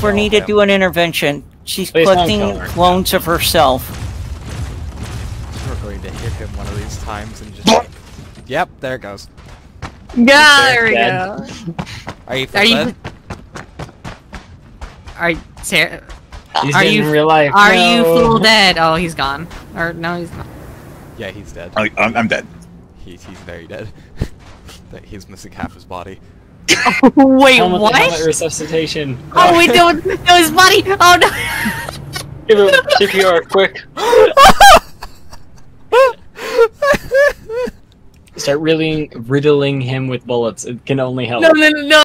for me to do an intervention. She's Please don't collecting kill her. clones of herself. We're going to hit him one of these times and just... Yep, there it goes. Yeah, there we dead. go. Are you Are you? dead? Are Sarah? He's Are dead you- in real life. Are No. you full dead? Oh, he's gone. Or no, he's not. Yeah, he's dead. I'm dead. He's very dead. He's missing half his body. Wait, Helmet to helmet what? resuscitation. Oh, wait, no, his body. Oh no. Give him CPR, quick. Start riddling him with bullets. It can only help. No, no, no, no.